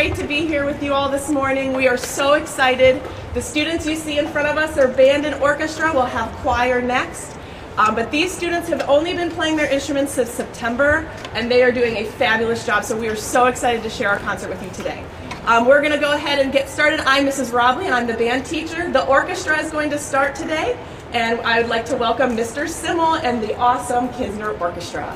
great to be here with you all this morning. We are so excited. The students you see in front of us are band and orchestra. We'll have choir next. But these students have only been playing their instruments since September, and they are doing a fabulous job. So we are so excited to share our concert with you today. We're going to go ahead and get started. I'm Mrs. Robley, and I'm the band teacher. The orchestra is going to start today, and I would like to welcome Mr. Simmel and the awesome Kinsner Orchestra.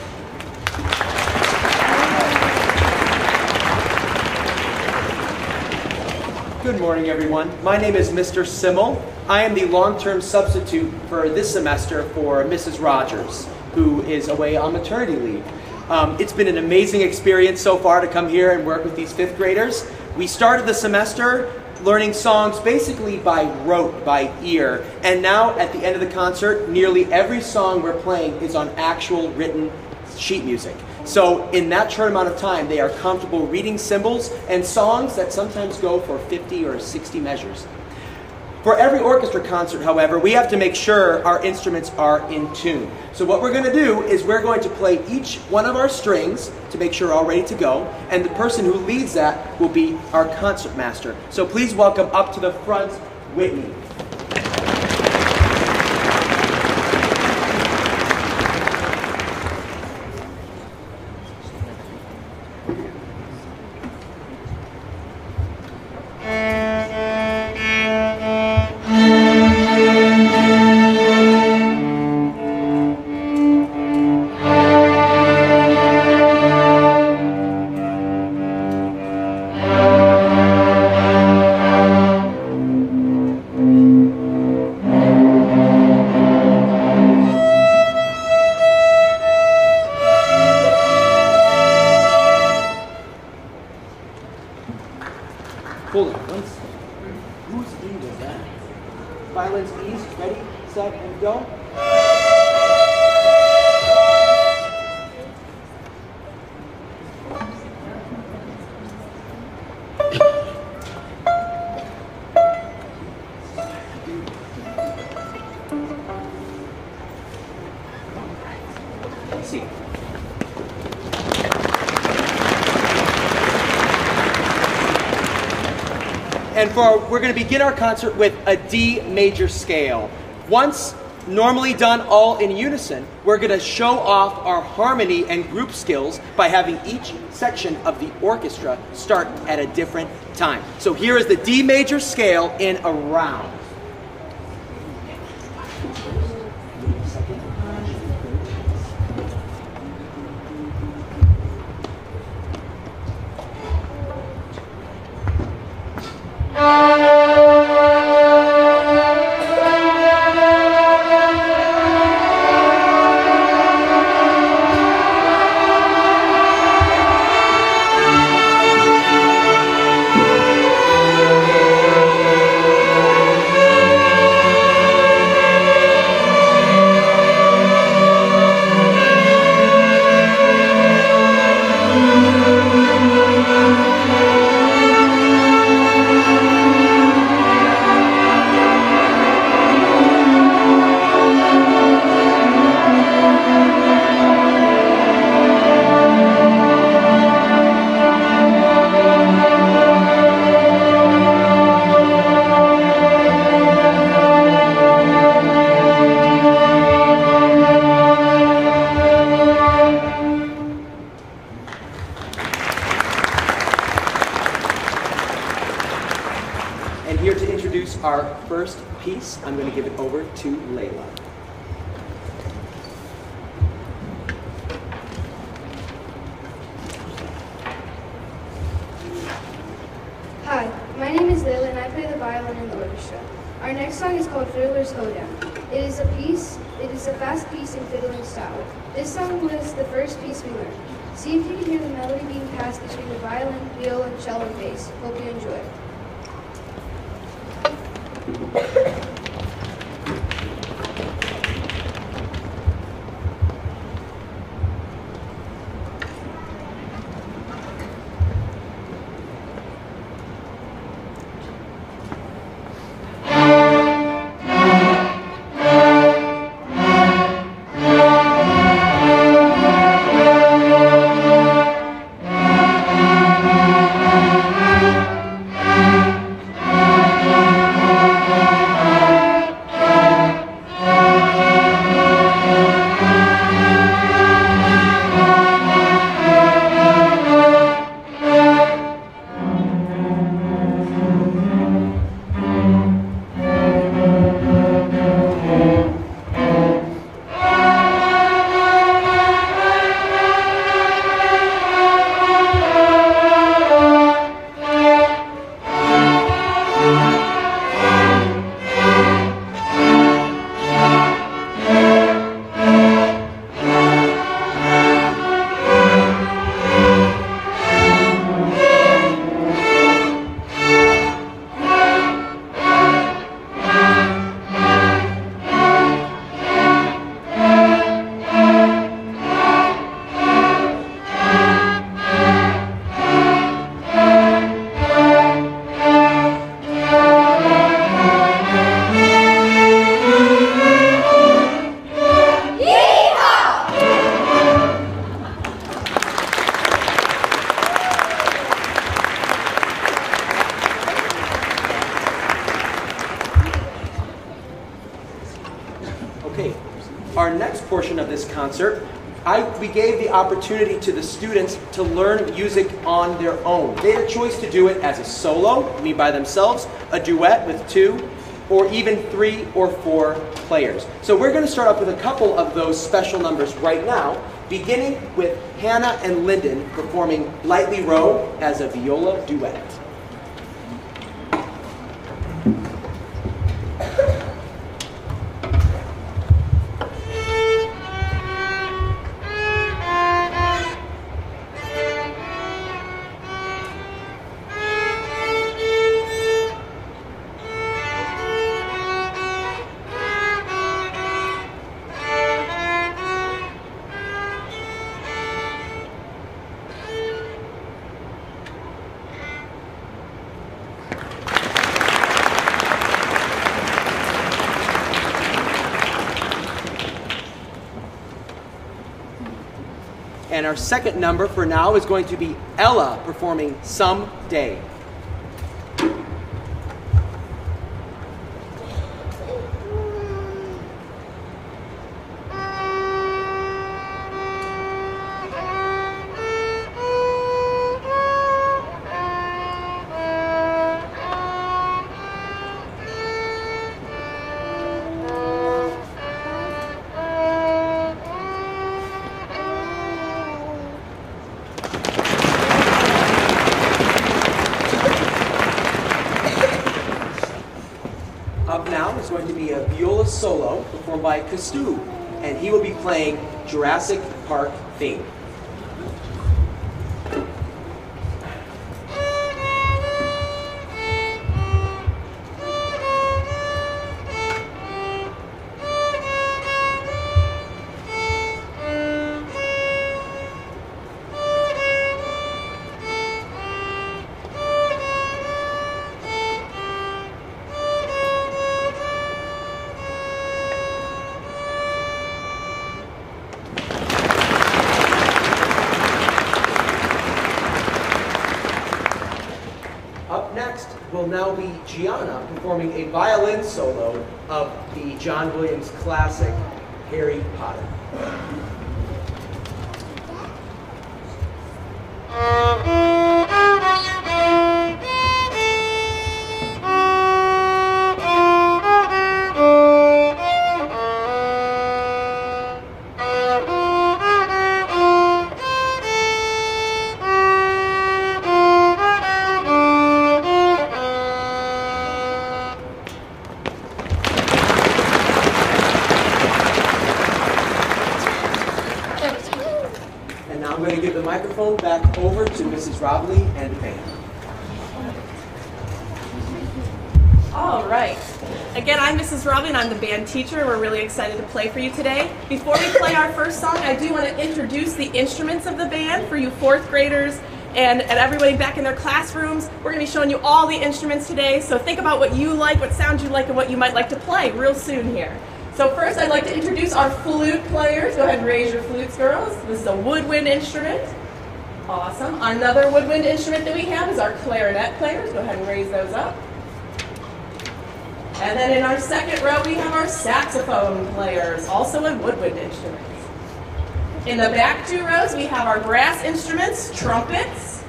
Good morning, everyone. My name is Mr. Simmel. I am the long-term substitute for this semester for Mrs. Rogers, who is away on maternity leave. It's been an amazing experience so far to come here and work with these fifth graders. We started the semester learning songs basically by rote, by ear, and now at the end of the concert, nearly every song we're playing is on actual written sheet music. So in that short amount of time, they are comfortable reading symbols and songs that sometimes go for 50 or 60 measures. For every orchestra concert, however, we have to make sure our instruments are in tune. So what we're going to do is we're going to play each one of our strings to make sure we're all ready to go, and the person who leads that will be our concert master. So please welcome up to the front, Whitney. Hold on, one second. Whose E was that? Violins, E's, ready, set, and go. Let's see. And we're going to begin our concert with a D major scale. Once normally done all in unison, we're going to show off our harmony and group skills by having each section of the orchestra start at a different time. So here is the D major scale in a round. And here to introduce our first piece, I'm going to give it over to Layla. Hi, my name is Layla and I play the violin in the orchestra. Our next song is called Fiddler's Hoedown. It is a fast piece in fiddling style. This song was the first piece we learned. See if you can hear the melody being passed between the violin, viola, cello, and bass. Hope you enjoy. Okay, our next portion of this concert, we gave the opportunity to the students to learn music on their own. They had a choice to do it as a solo, I mean by themselves, a duet with 2, or even 3 or 4 players. So we're going to start off with a couple of those special numbers right now, beginning with Hannah and Lyndon performing Lightly Row as a viola duet. And our second number for now is going to be Ella performing Someday. Up now is going to be a viola solo performed by Kastu, and he will be playing Jurassic Park theme. Up next will now be Gianna performing a violin solo of the John Williams classic, Harry Potter. And now I'm going to give the microphone back over to Mrs. Robley and the band. All right. Again, I'm Mrs. Robley and I'm the band teacher. We're really excited to play for you today. Before we play our first song, I do want to introduce the instruments of the band for you 4th graders and everybody back in their classrooms. We're going to be showing you all the instruments today, so think about what you like, what sounds you like, and what you might like to play real soon here. So first, I'd like to introduce our flute players. Go ahead and raise your flutes, girls. This is a woodwind instrument. Awesome. Another woodwind instrument that we have is our clarinet players. Go ahead and raise those up. And then in our second row, we have our saxophone players, also a woodwind instrument. In the back 2 rows, we have our brass instruments, trumpets.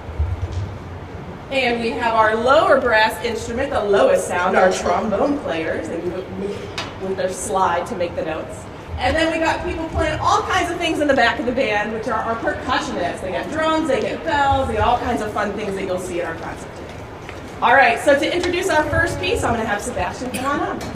And we have our lower brass instrument, the lowest sound, our trombone players. They with their slide to make the notes. And then we got people playing all kinds of things in the back of the band, which are our percussionists. They got drums, they get bells, they get all kinds of fun things that you'll see at our concert today. All right, so to introduce our first piece, I'm going to have Sebastian come on up.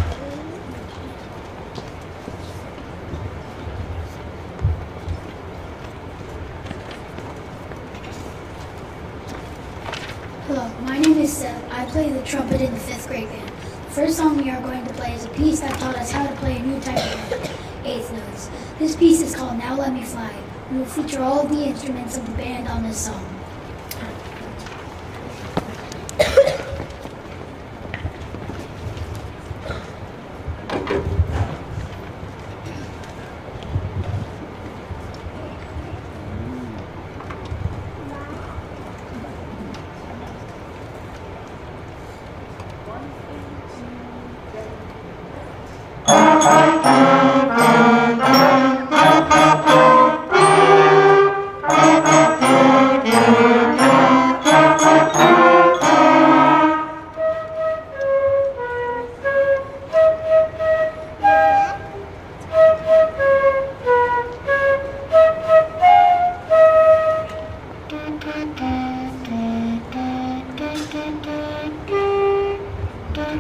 Hello, my name is Seth. I play the trumpet in the 5th grade band. The first song we are going to play is a piece that taught us how to play a new type of 8th notes. This piece is called Now Let Me Fly. We will feature all of the instruments of the band on this song. One, two, 3.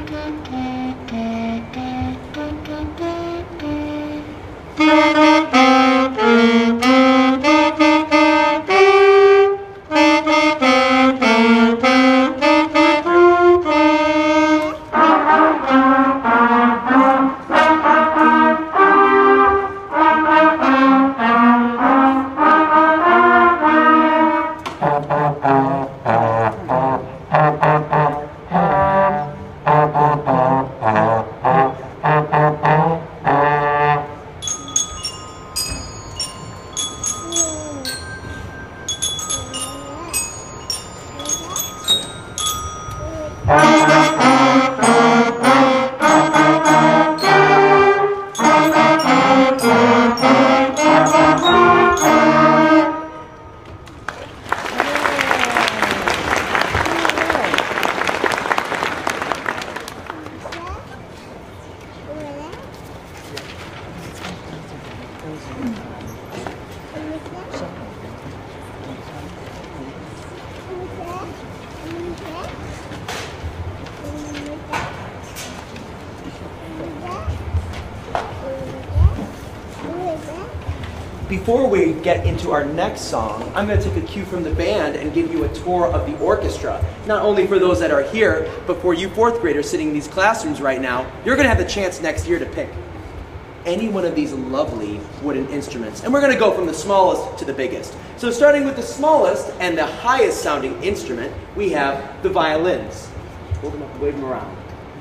Before we get into our next song, I'm going to take a cue from the band and give you a tour of the orchestra. Not only for those that are here, but for you fourth graders sitting in these classrooms right now, you're going to have the chance next year to pick any one of these lovely wooden instruments. And we're going to go from the smallest to the biggest. So starting with the smallest and the highest sounding instrument, we have the violins. Hold them up, wave them around.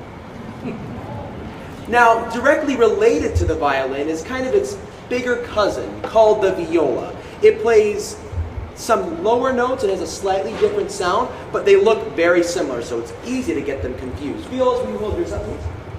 Now, directly related to the violin is kind of its bigger cousin called the viola. It plays some lower notes and has a slightly different sound, but they look very similar, so it's easy to get them confused. Violas, will you hold yours up, please?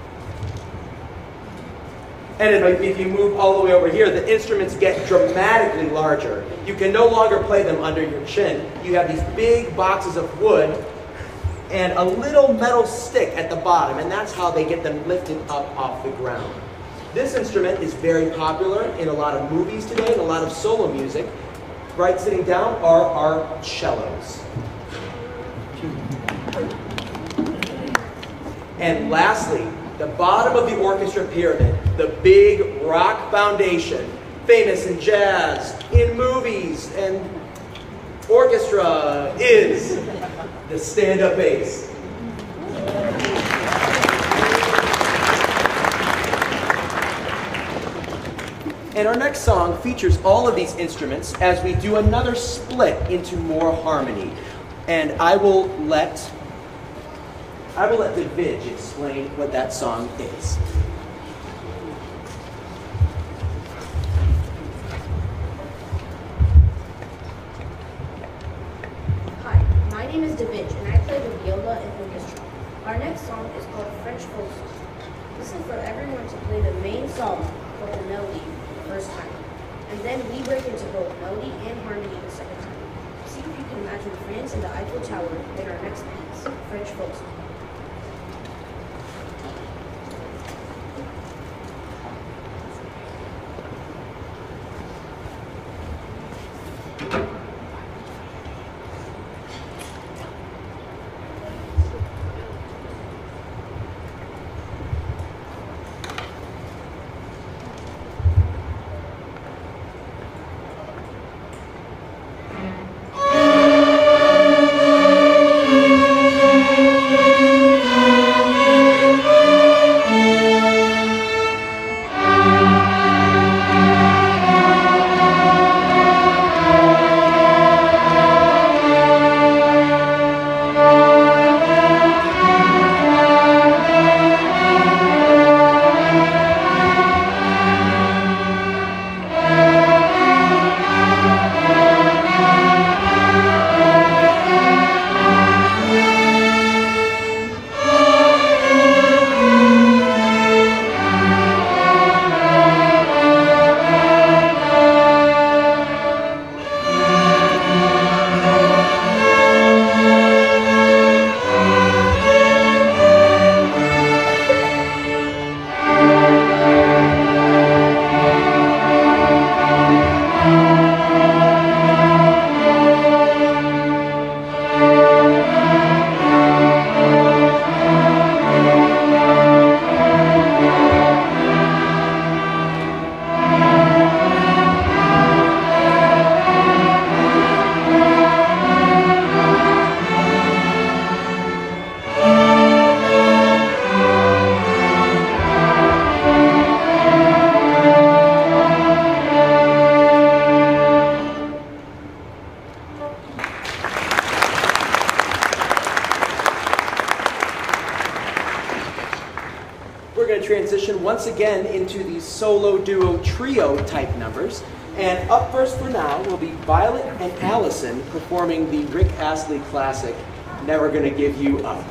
And if you move all the way over here, the instruments get dramatically larger. You can no longer play them under your chin. You have these big boxes of wood and a little metal stick at the bottom, and that's how they get them lifted up off the ground. This instrument is very popular in a lot of movies today and a lot of solo music. Right sitting down are our cellos. And lastly, the bottom of the orchestra pyramid, the big rock foundation, famous in jazz, in movies, and orchestra, is the stand-up bass. And our next song features all of these instruments as we do another split into more harmony. And I will let David explain what that song is. Hi, my name is David, and I play the viola and orchestra. Our next song is called French Folk Song. This is for everyone to play the main song for the melody the first time. And then we break into both melody and harmony the second time. See if you can imagine France and the Eiffel Tower in our next piece, French Folk Song. we're going to transition once again into these solo, duo, trio type numbers. And up first for now will be Violet and Allison performing the Rick Astley classic, Never Gonna Give You Up.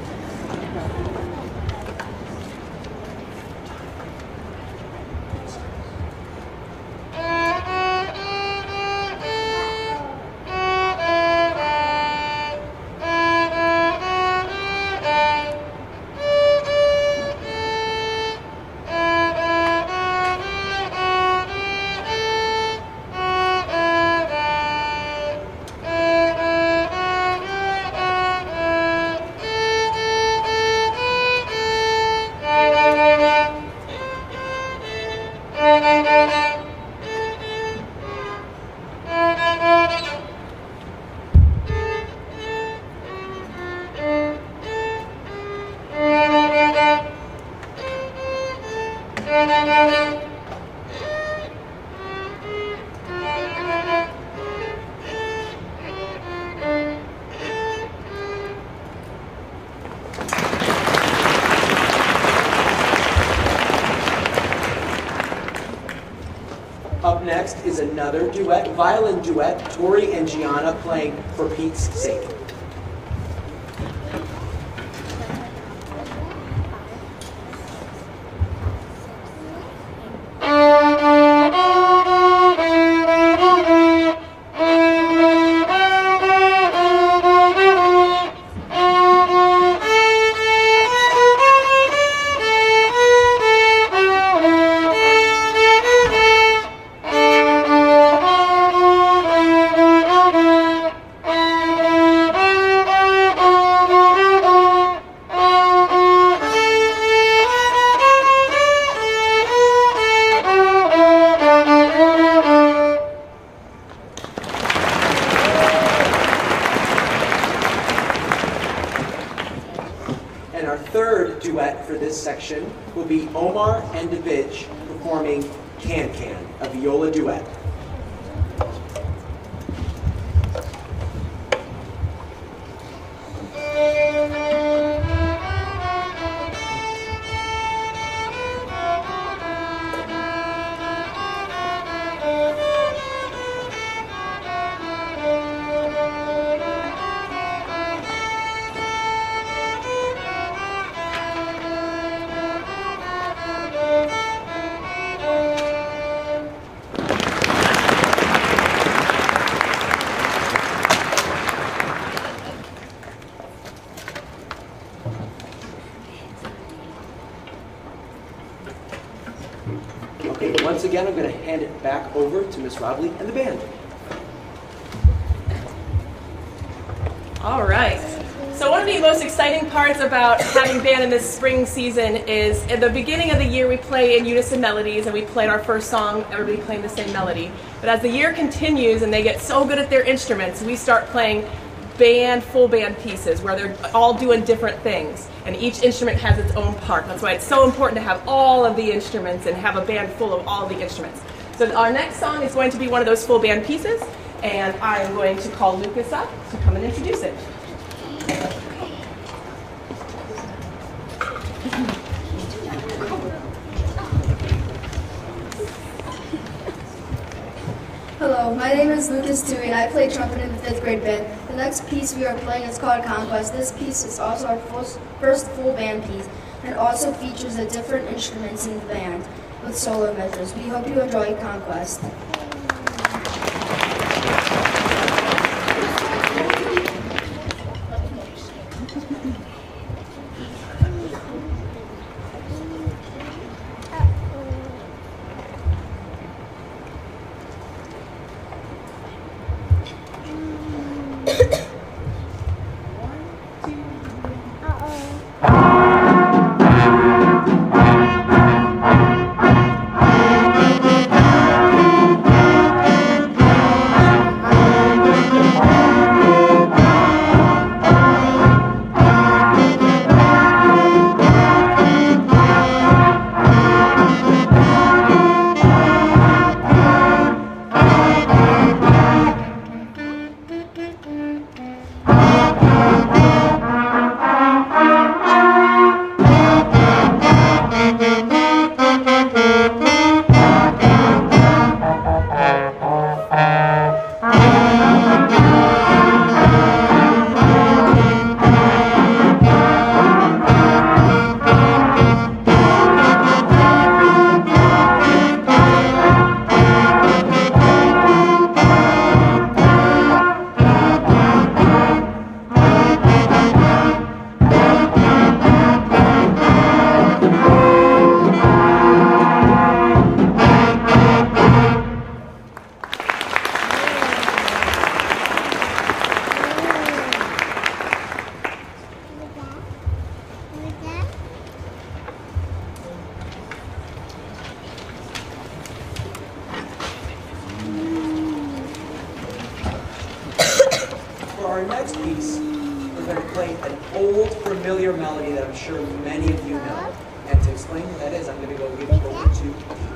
Up next is another duet, violin duet, Tori and Gianna playing For Pete's Sake. And our third duet for this section will be Omar and David performing Can Can, a viola duet. Okay, once again, I'm going to hand it back over to Miss Robley and the band. All right. So one of the most exciting parts about having band in this spring season is at the beginning of the year we play in unison melodies, and we played our first song, everybody playing the same melody. But as the year continues and they get so good at their instruments, we start playing full band pieces where they're all doing different things, and each instrument has its own part. That's why it's so important to have all of the instruments and have a band full of all the instruments. So our next song is going to be one of those full band pieces, and I'm going to call Lucas up to come and introduce it. Hello, my name is Lucas Tui, and I play trumpet in the 5th grade band. The next piece we are playing is called Conquest. This piece is also our first full band piece, and also features the different instruments in the band with solo measures. We hope you enjoy Conquest. our next piece, we're going to play an old familiar melody that I'm sure many of you know. And to explain what that is, I'm going to go give it over to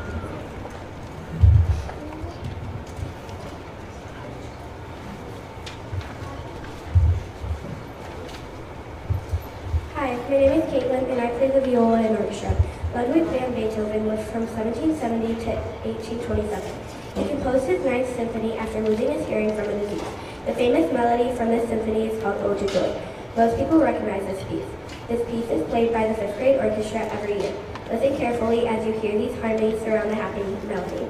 Hi, my name is Caitlin, and I play the viola in orchestra. Ludwig van Beethoven lived from 1770 to 1827. He composed his Ninth Symphony after losing his hearing from a disease. The famous melody from this symphony is called Ode to Joy. Most people recognize this piece. This piece is played by the 5th grade orchestra every year. Listen carefully as you hear these harmonies surround the happy melody.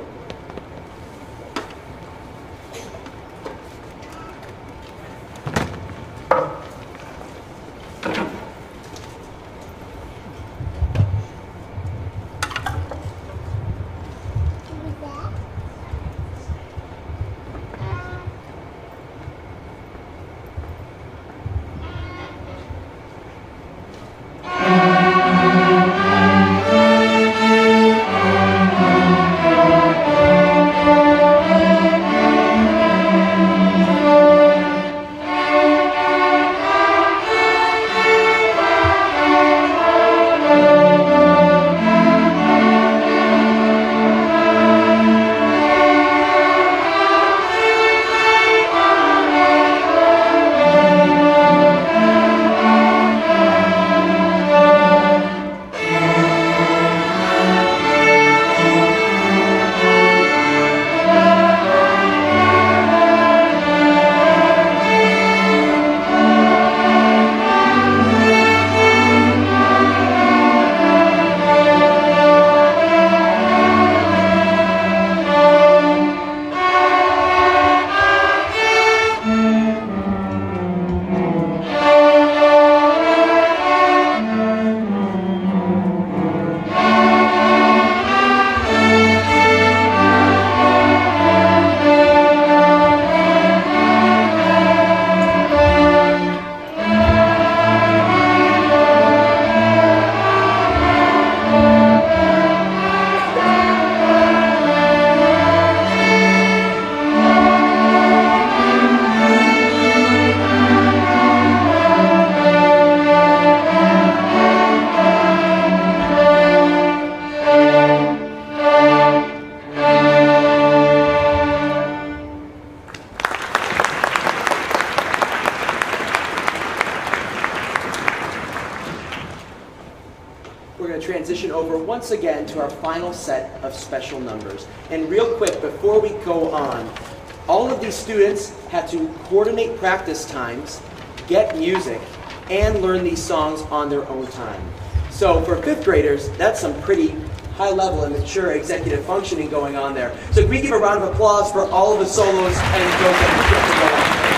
Transition over once again to our final set of special numbers. And real quick, before we go on, all of these students had to coordinate practice times, get music, and learn these songs on their own time. So for 5th graders, that's some pretty high level and mature executive functioning going on there. So can we give a round of applause for all of the solos and those that get to go on.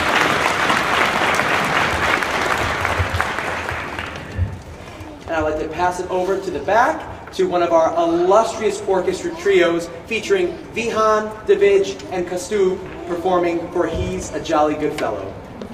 And I'd like to pass it over to the back to one of our illustrious orchestra trios featuring Vihan, Davidge, and Kastub performing for He's a Jolly Good Fellow.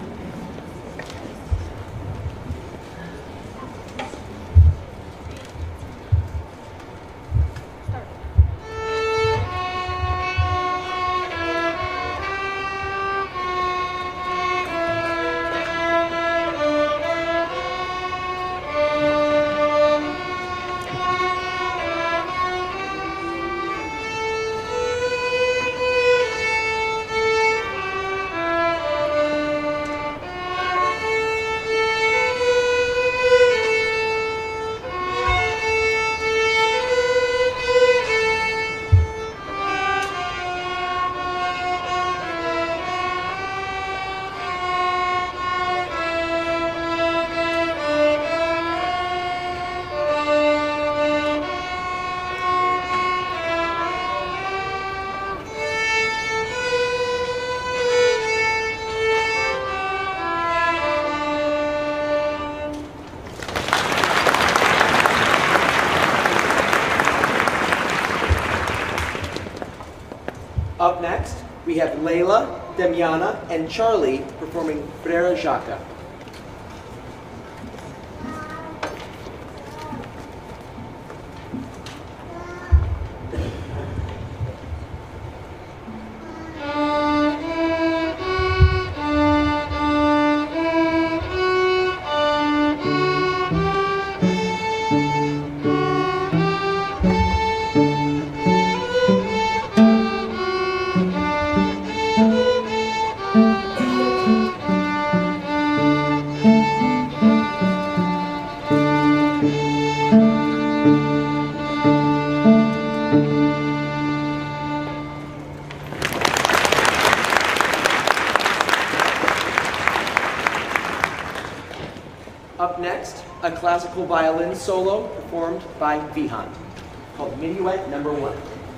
Up next, we have Layla, Demiana, and Charlie performing Frere Jacques. classical violin solo performed by Vihan, called Minuet Number 1.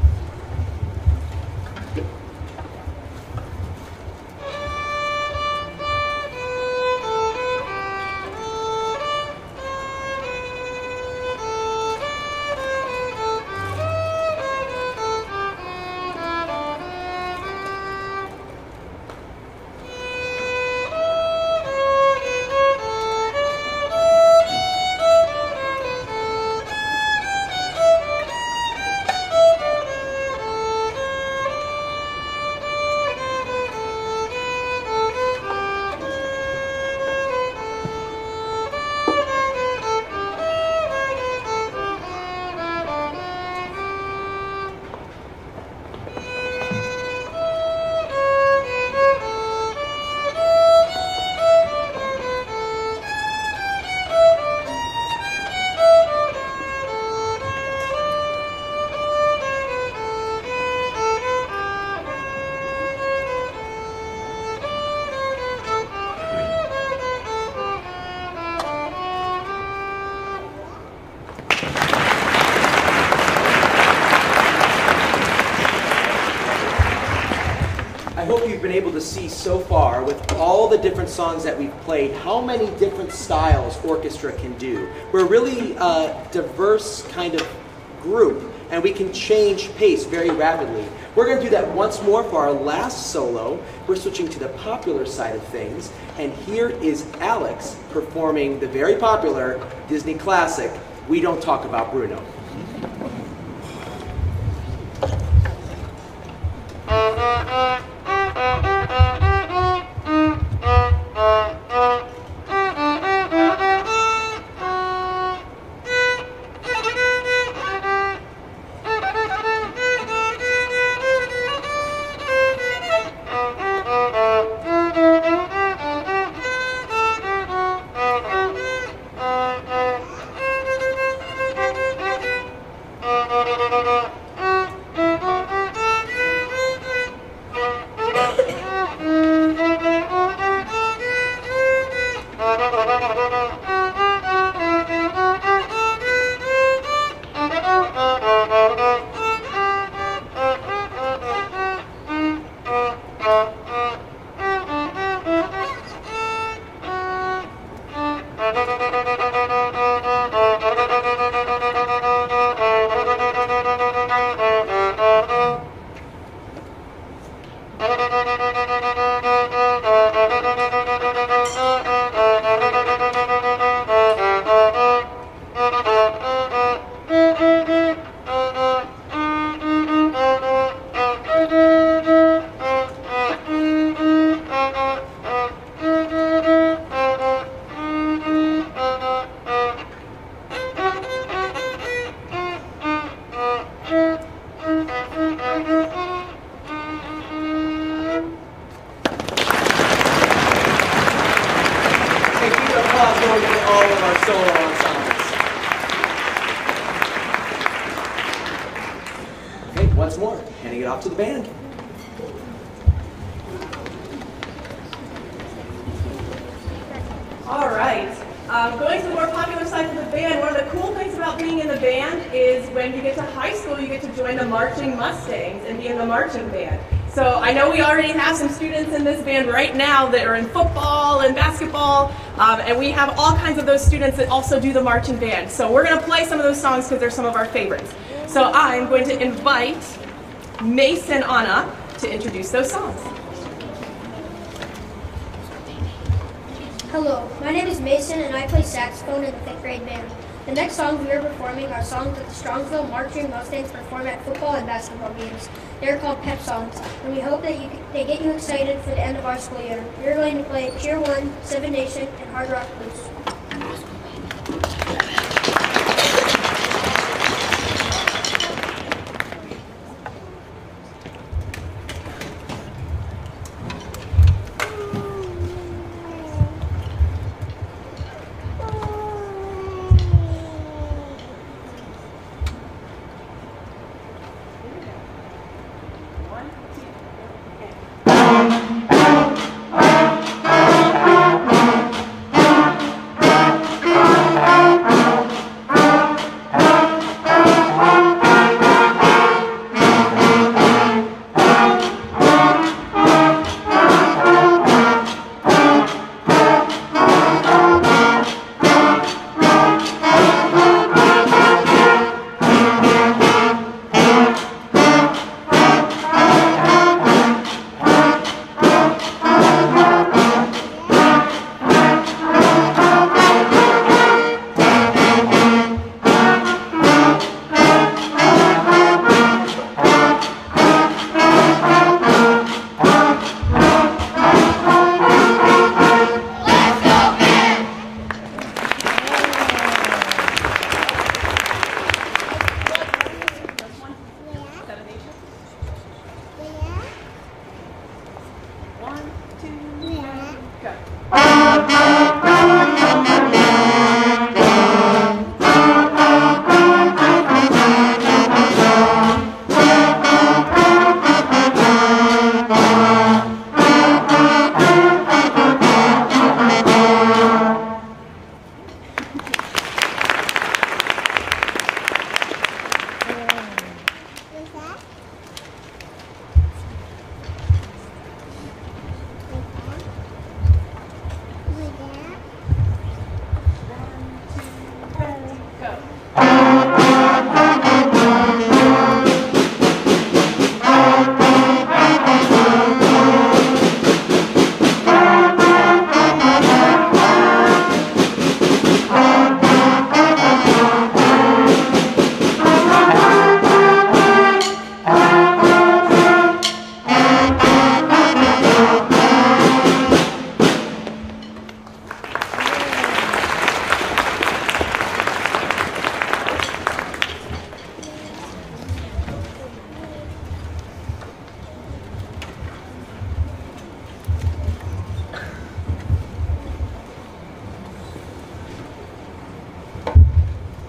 I hope you've been able to see so far with all the different songs that we've played how many different styles orchestra can do. We're really a diverse kind of group and we can change pace very rapidly. We're going to do that once more for our last solo. We're switching to the popular side of things, and here is Alex performing the very popular Disney classic, We Don't Talk About Bruno. Once more, handing it off to the band. All right. Going to the more popular side of the band, one of the cool things about being in the band is when you get to high school, you get to join the Marching Mustangs and be in the marching band. So I know we already have some students in this band right now that are in football and basketball, and we have all kinds of those students that also do the marching band. So we're going to play some of those songs because they're some of our favorites. So I'm going to invite Mason on up to introduce those songs. Hello, my name is Mason and I play saxophone in the 5th grade band. The next songs we are performing are songs that the Strongsville Marching Mustangs perform at football and basketball games. They are called pep songs, and we hope that they get you excited for the end of our school year. We are going to play Pier 1, Seven Nation, and Hard Rock Blues.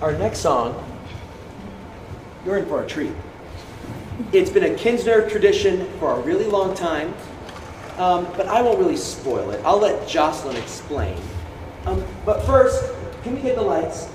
Our next song, you're in for a treat. It's been a Kinsner tradition for a really long time, but I won't really spoil it. I'll let Jocelyn explain. But first, can we get the lights?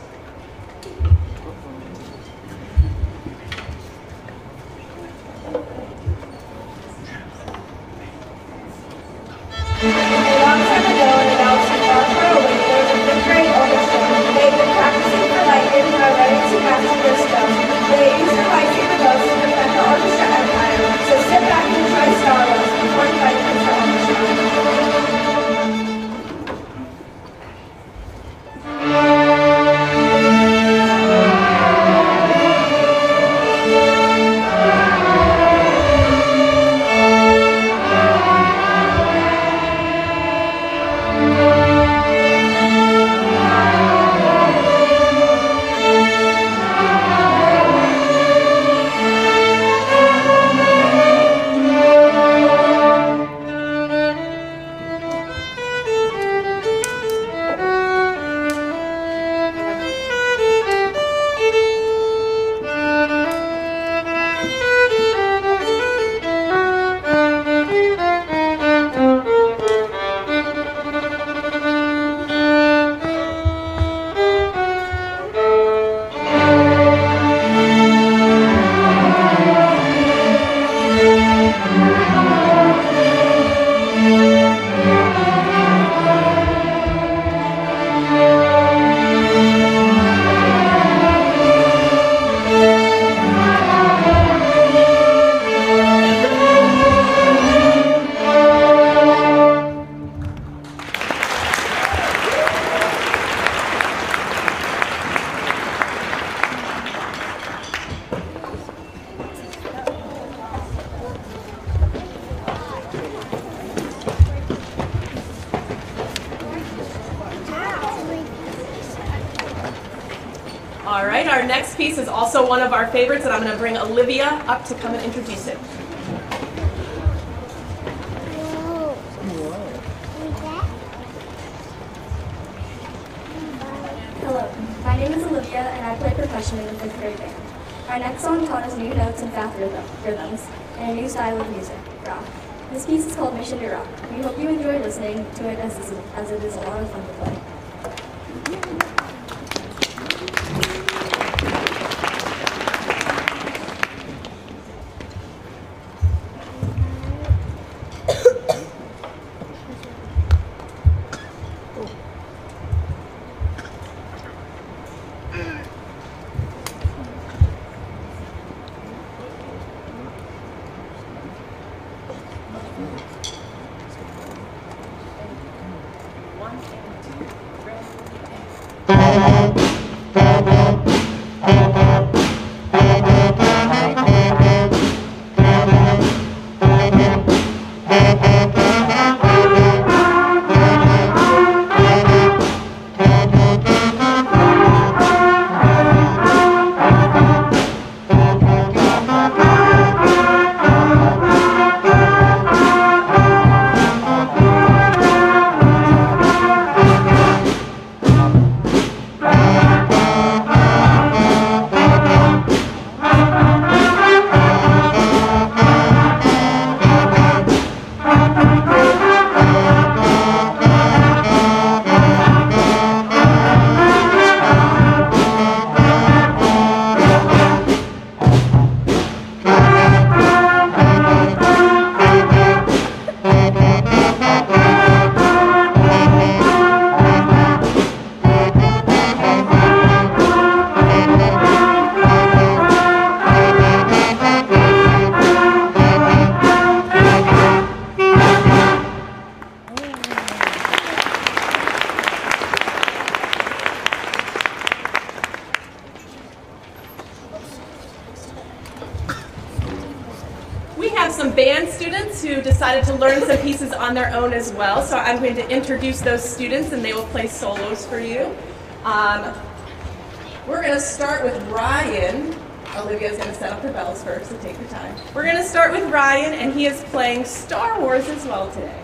All right, our next piece is also one of our favorites, and I'm going to bring Olivia up to come and introduce it. Hello, my name is Olivia, and I play percussion in the 5th grade band. Our next song taught us new notes and fast rhythms, and a new style of music, rock. This piece is called Mission to Rock. We hope you enjoy listening to it as it is a lot of fun to play. Some band students who decided to learn some pieces on their own as well. So I'm going to introduce those students and they will play solos for you. We're going to start with Ryan. Olivia's going to set up the bells first, so take your time. We're going to start with Ryan, and he is playing Star Wars as well today.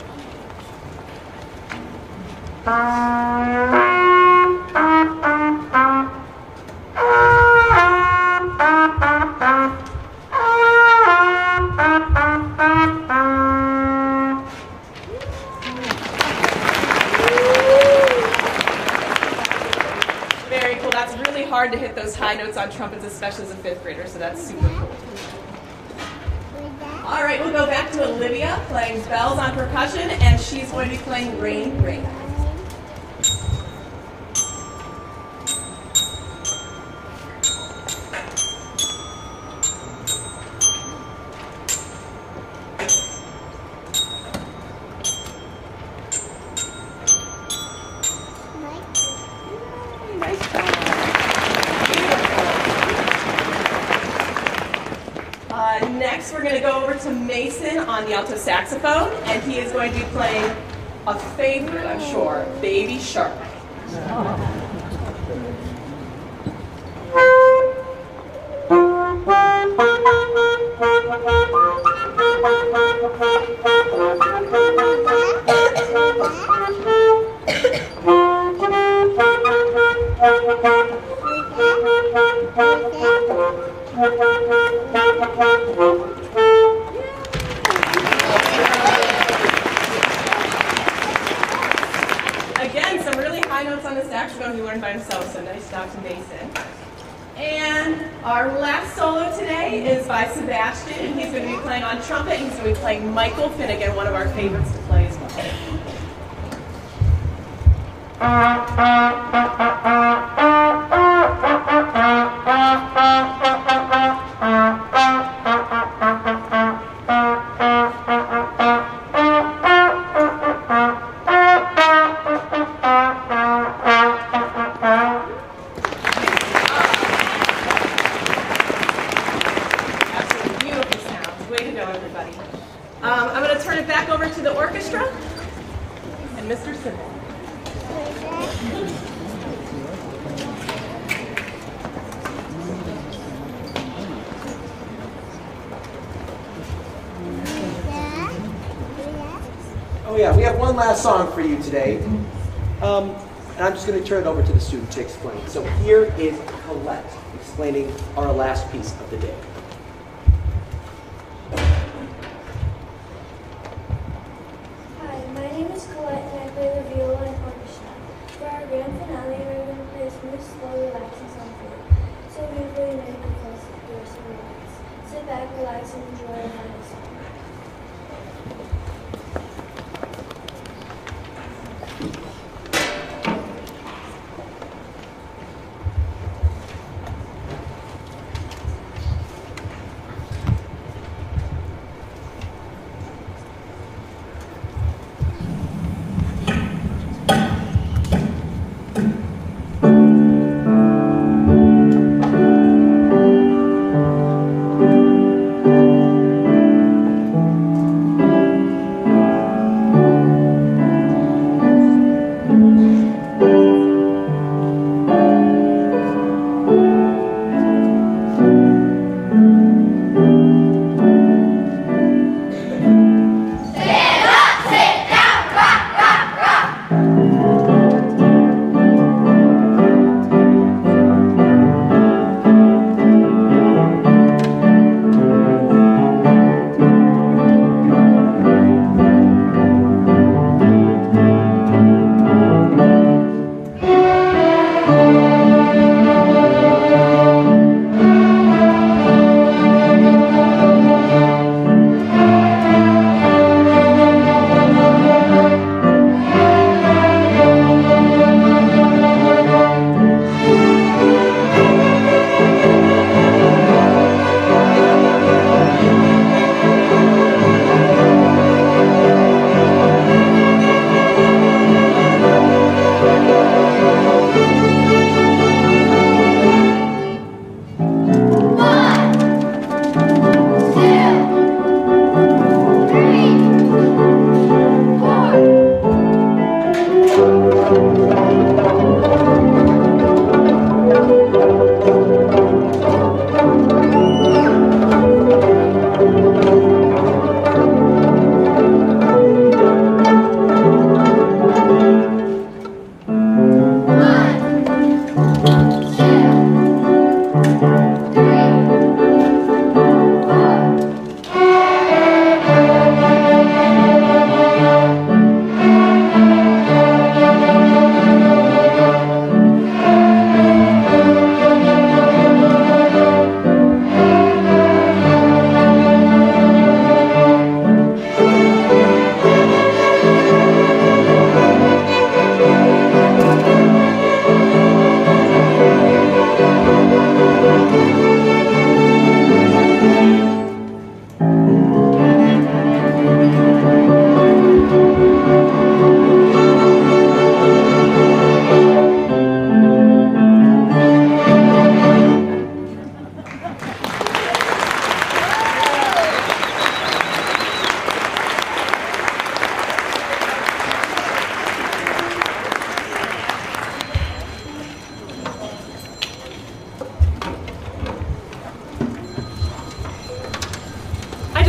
high notes on trumpets, especially as a 5th grader, so that's super cool. All right, we'll go back to Olivia playing bells on percussion, and she's going to be playing Rain, Rain. Next, we're going to go over to Mason on the alto saxophone, and he is going to be playing a favorite, I'm sure, Baby Shark. Again, some really high notes on the saxophone he learned by himself, so nice job to Mason. And our last solo today is by Sebastian, and he's going to be playing on trumpet. He's going to be playing Michael Finnegan, one of our favorites to play as well. I'm going to turn it back over to the orchestra and Mr. Simmons. Oh yeah, we have one last song for you today. And I'm just going to turn it over to the student to explain. So here is Colette explaining our last piece of the day. Hi, my name is Colette and I play the viola and orchestra. For our grand finale, we're going to play a smooth, slow, relaxing song for you. So beautifully and you can close the doors and relax. Sit back, relax, and enjoy our final song.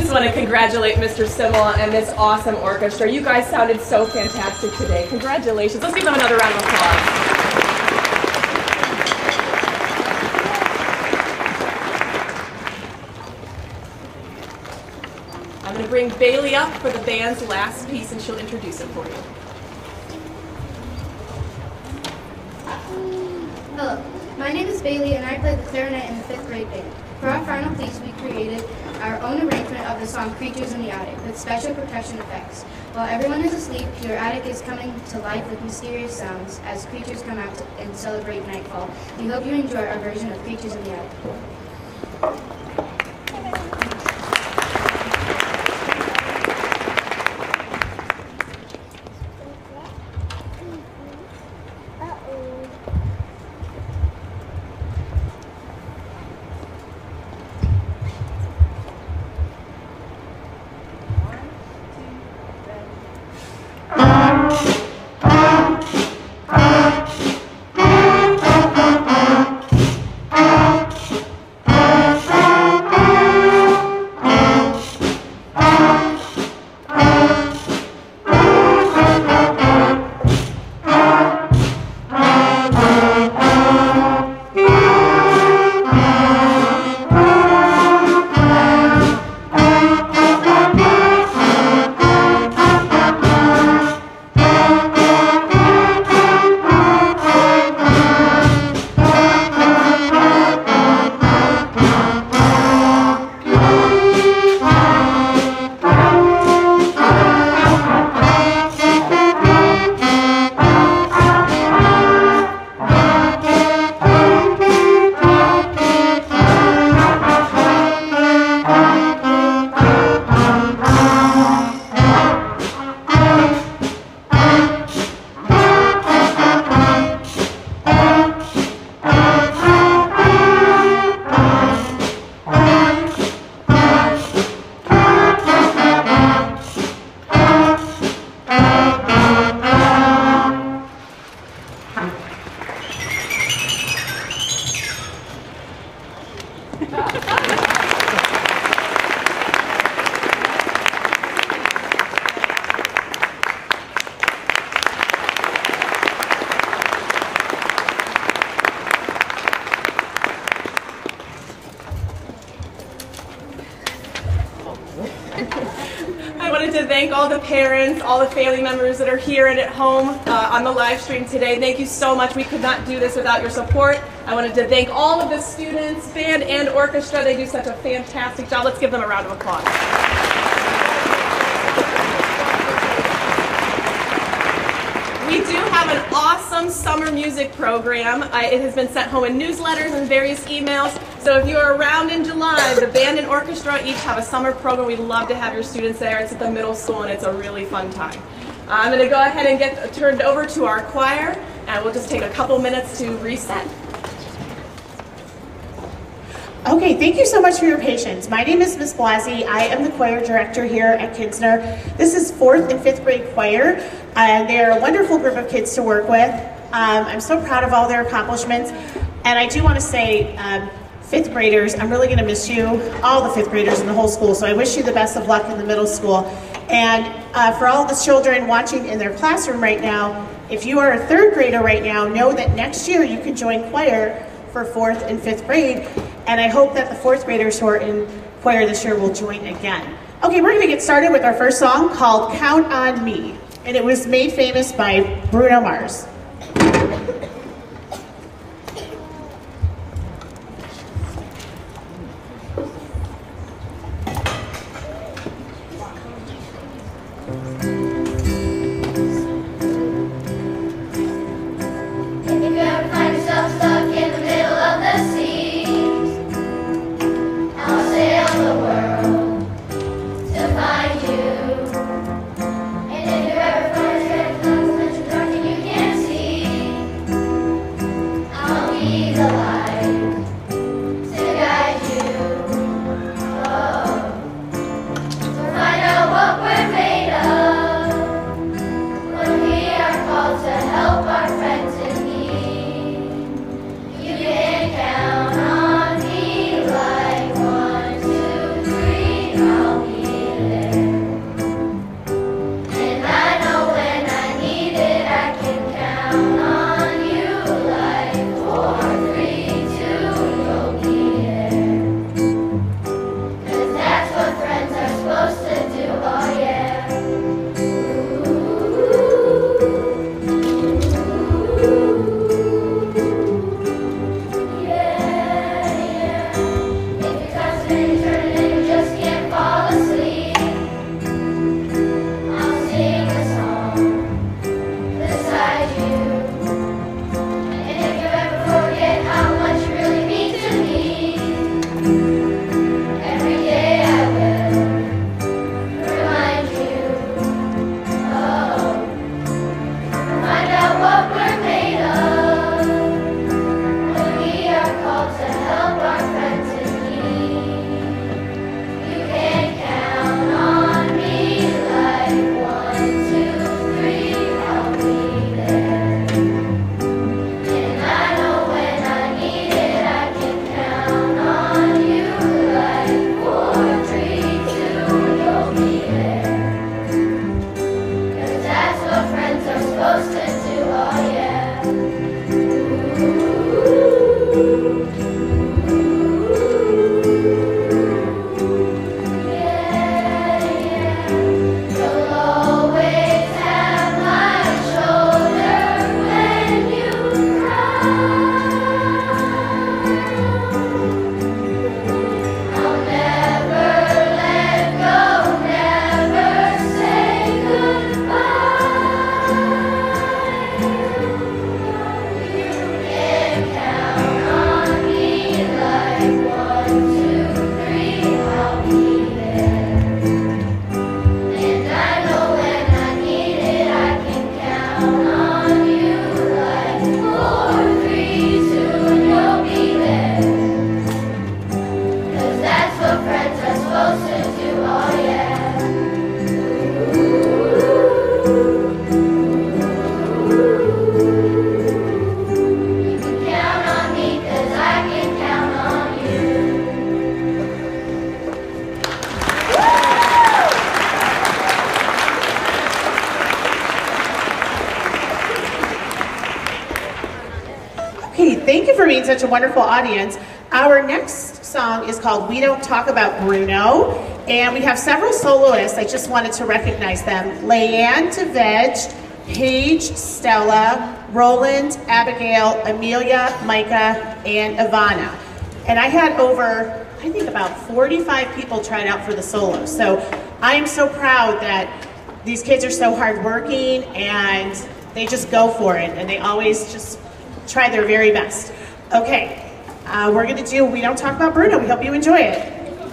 just want to congratulate Mr. Simmel and this awesome orchestra. You guys sounded so fantastic today. Congratulations. Let's give them another round of applause. I'm going to bring Bailey up for the band's last piece, and she'll introduce it for you. Hello, my name is Bailey and I play the clarinet in the 5th grade band. For our final piece, we created our own arrangement of the song Creatures in the Attic with special percussion effects. While everyone is asleep, your attic is coming to life with mysterious sounds as creatures come out and celebrate nightfall. We hope you enjoy our version of Creatures in the Attic. I wanted to thank all the parents, all the family members that are here and at home on the live stream today. Thank you so much. We could not do this without your support. I wanted to thank all of the students, band, and orchestra. They do such a fantastic job. Let's give them a round of applause. We do have an awesome summer music program. It has been sent home in newsletters and various emails. So if you're around in July, the band and orchestra each have a summer program. We'd love to have your students there. It's at the middle school and it's a really fun time. I'm going to go ahead and get turned over to our choir, and we'll just take a couple minutes to reset. Okay, thank you so much for your patience. My name is Ms. Blasey. I am the choir director here at Kinsner. This is 4th and 5th grade choir. They're a wonderful group of kids to work with. I'm so proud of all their accomplishments. And I do want to say, 5th graders, I'm really going to miss you, all the 5th graders in the whole school. So I wish you the best of luck in the middle school. And for all the children watching in their classroom right now, if you are a 3rd grader right now, know that next year you can join choir for 4th and 5th grade. And I hope that the 4th graders who are in choir this year will join again. Okay, we're going to get started with our first song called Count on Me. And it was made famous by Bruno Mars. And if you ever find yourself, you can't see. closer to, oh yeah. You can count on me 'cause I can count on you. Okay, thank you for being such a wonderful audience. Our next song is called We Don't Talk About Bruno, and we have several soloists. I just wanted to recognize them. Leanne Tavej, Paige, Stella, Roland, Abigail, Amelia, Micah, and Ivana. And I had over, I think about 45 people trying out for the solo. So I am so proud that these kids are so hardworking and they just go for it, and they always just try their very best. Okay, we're gonna do We Don't Talk About Bruno. We hope you enjoy it.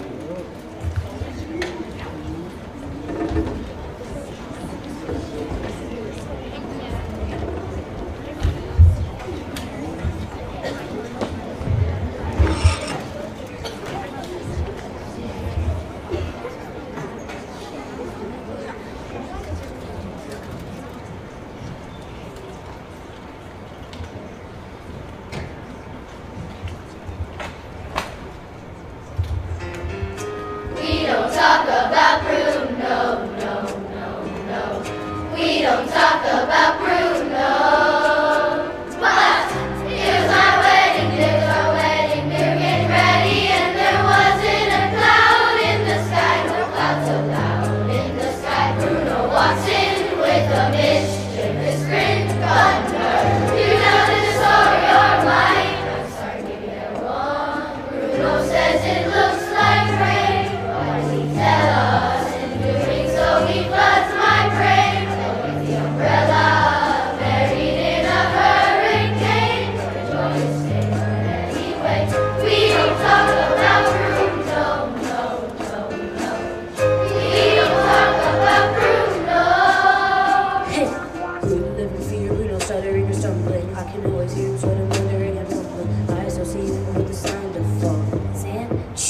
We don't talk about Bruno, no, no, no. We don't talk about Bruno. But here's our wedding, there's our wedding, they're getting ready, and there wasn't a cloud in the sky, no cloud so loud in the sky. Bruno walks in with a mischievous grin, thunder. You know this story or mine? I'm sorry, maybe they're wrong. Bruno says it looks like rain. Tell us in doing so he floods my brain. With the umbrella buried in a hurricane. The joy is safer anyway. We don't talk about Bruno, no, no, no. We don't talk about Bruno. Hey, Bruno living fear, Bruno stuttering or stumbling. I can always hear him sort of wondering and mumbling. I associate him with the sound of falling sand.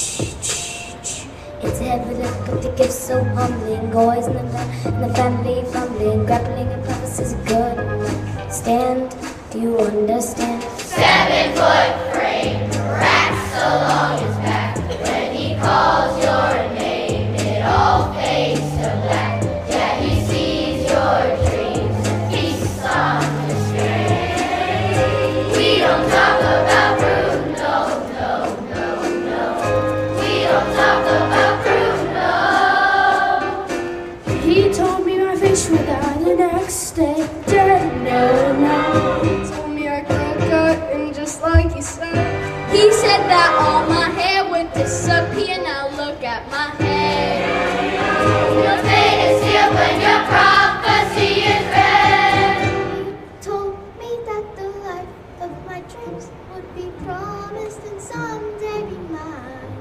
It's evident, but the gift's so humbling. Boys in the family fumbling, grappling and promises of good. Stand, do you understand? 7-foot frame, racks along his back. When he calls your name, it all fades to black. Yeah, he sees your dreams and feasts on your string. We don't talk about Bruno, no, no, no. We don't talk about Bruno. He told me my fish would die the next day. Dead, no, no. He told me I could cut him just like he said. He said that all my hair would disappear. Now look at my hair. Your fate is sealed when your prophecy is read. He told me that the life of my dreams would be promised and someday be mine.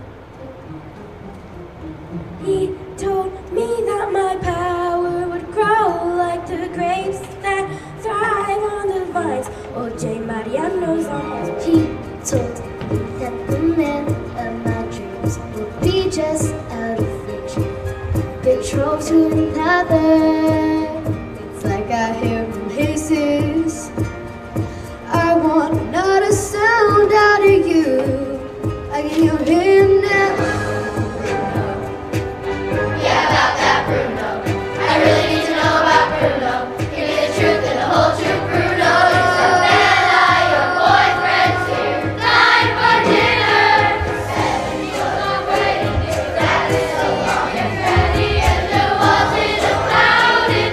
He told me that my power would grow like the grapes that thrive on the vines. Oh, J. Mariano's arms. He told me that the man of my dreams would be just out of reach, betrothed to another. It's like I hear him hisses. I want not a sound out of you. I can hear him now. Yeah, about that Bruno. I really need to know about Bruno. Give me the truth and the whole truth, Bruno. Is it Bella, your boyfriend's here? Time for dinner. 7 years already, that is so long and ready, and there wasn't a cloud in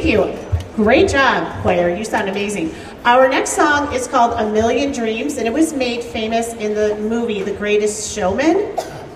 Thank you. Great job, choir. You sound amazing. Our next song is called A Million Dreams, and it was made famous in the movie The Greatest Showman.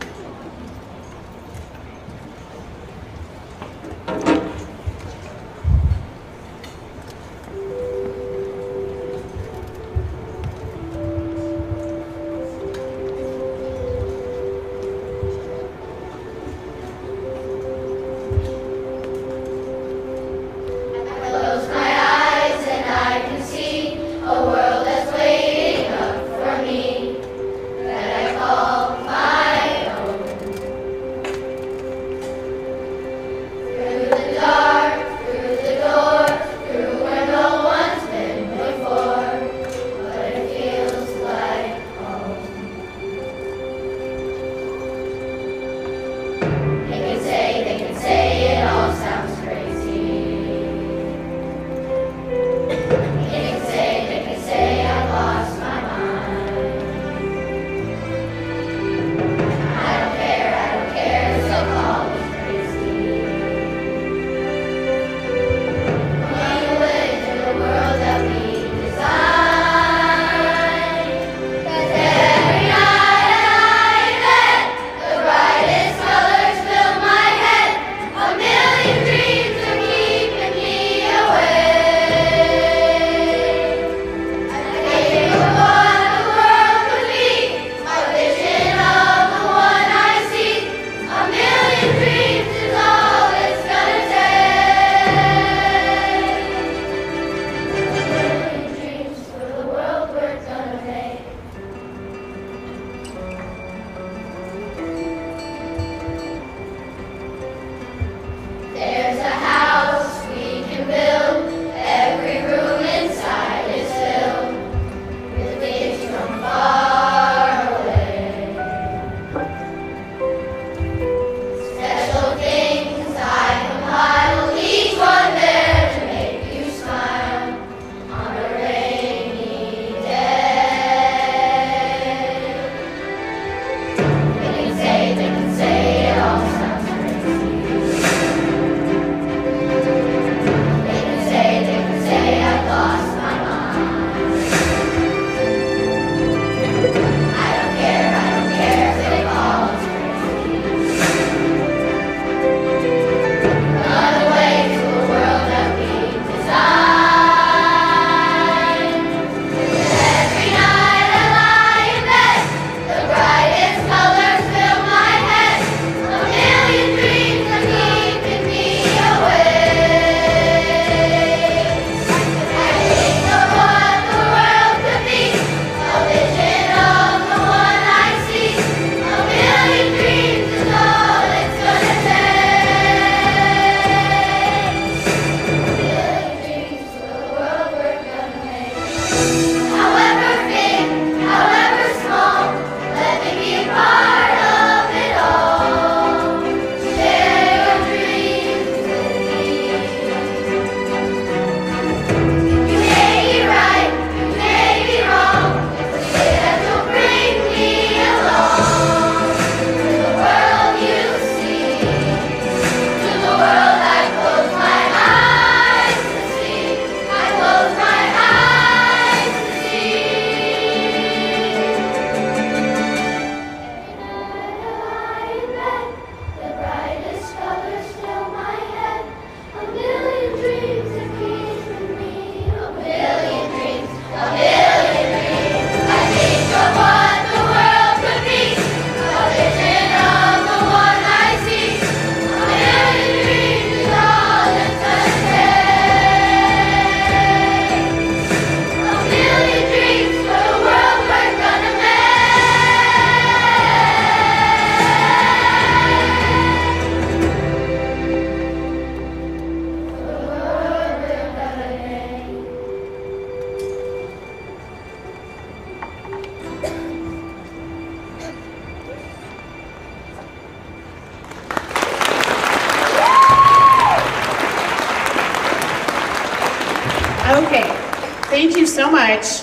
Okay, thank you so much.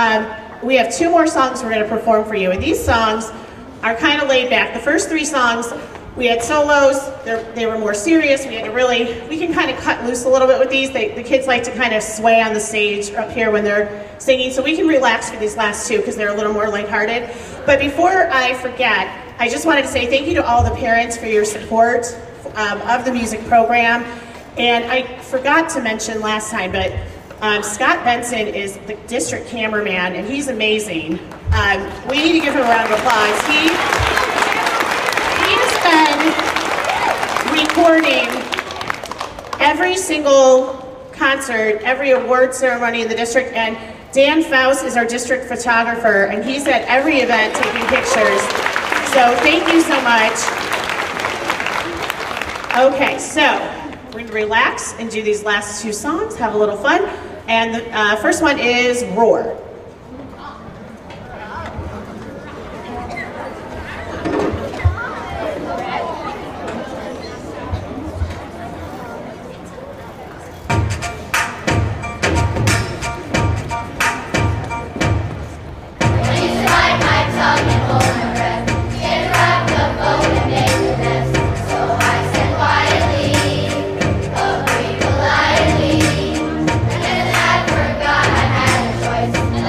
We have two more songs we're going to perform for you, and these songs are kind of laid back. The first three songs We had solos, they were more serious. We can kind of cut loose a little bit with these. The kids like to kind of sway on the stage up here when they're singing, so we can relax for these last two because they're a little more lighthearted. But before I forget, I just wanted to say thank you to all the parents for your support of the music program. And I forgot to mention last time, but Scott Benson is the district cameraman, and he's amazing. We need to give him a round of applause. He has been recording every single concert, every award ceremony in the district, and Dan Faust is our district photographer, and he's at every event taking pictures. So thank you so much. Okay, so we're going to relax and do these last two songs, have a little fun. And the first one is Roar. And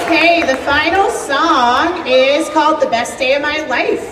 Okay, the final song is called The Best Day of My Life.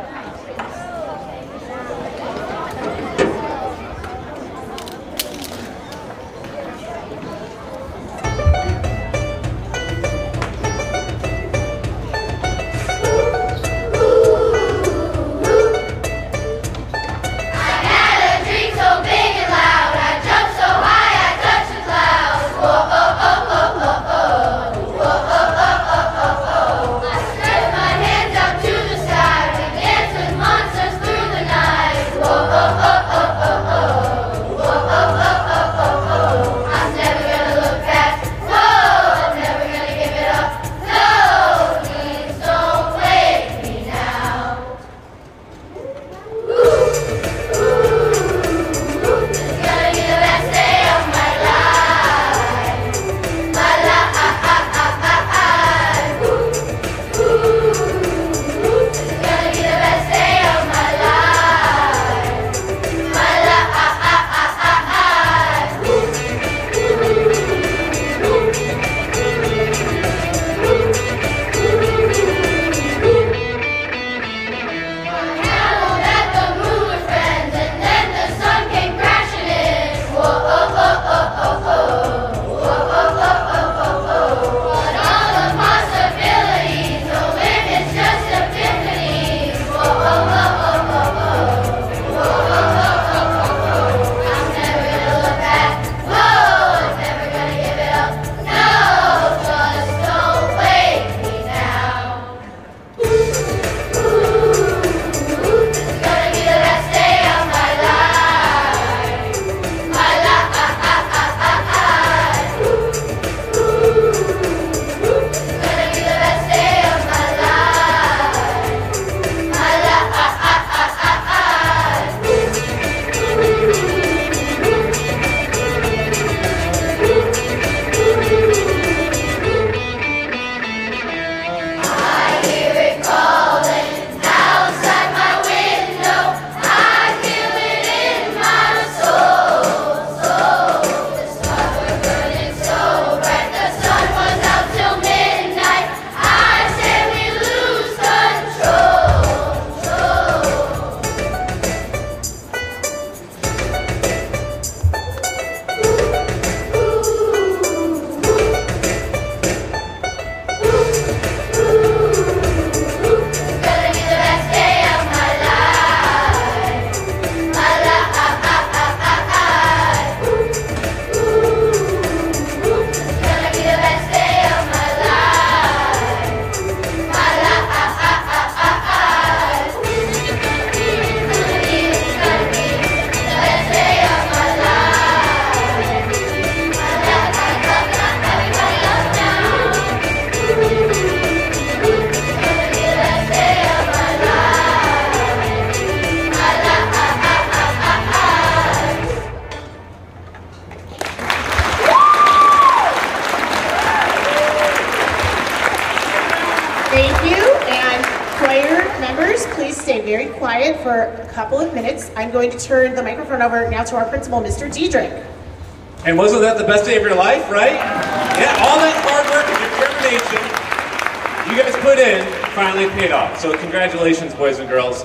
Stay very quiet for a couple of minutes. I'm going to turn the microphone over now to our principal, Mr. Diedrich. And wasn't that the best day of your life, right? Yeah, all that hard work and determination you guys put in finally paid off. So congratulations, boys and girls.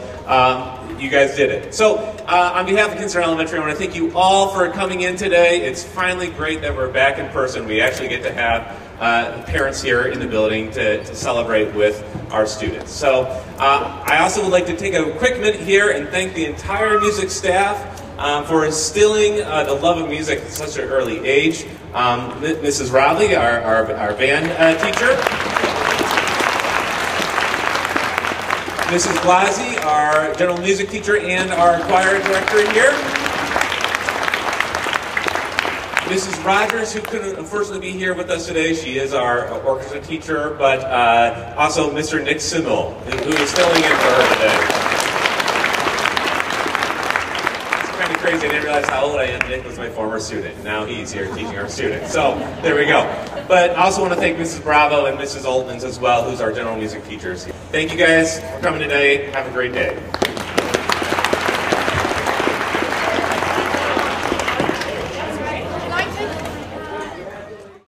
You guys did it. So on behalf of Kinsner Elementary, I want to thank you all for coming in today. It's finally great that we're back in person. We actually get to have parents here in the building to celebrate with our students. So I also would like to take a quick minute here and thank the entire music staff for instilling the love of music at such an early age. Mrs. Rodley, our band teacher. Mrs. Blasi, our general music teacher and our choir director here. Mrs. Rogers, who couldn't unfortunately be here with us today, she is our orchestra teacher, but also Mr. Nick Simmel, who is filling in for her today. It's kind of crazy, I didn't realize how old I am. Nick was my former student. Now he's here teaching our students. So there we go. But I also want to thank Mrs. Bravo and Mrs. Altmans as well, who's our general music teachers. Thank you guys for coming today. Have a great day.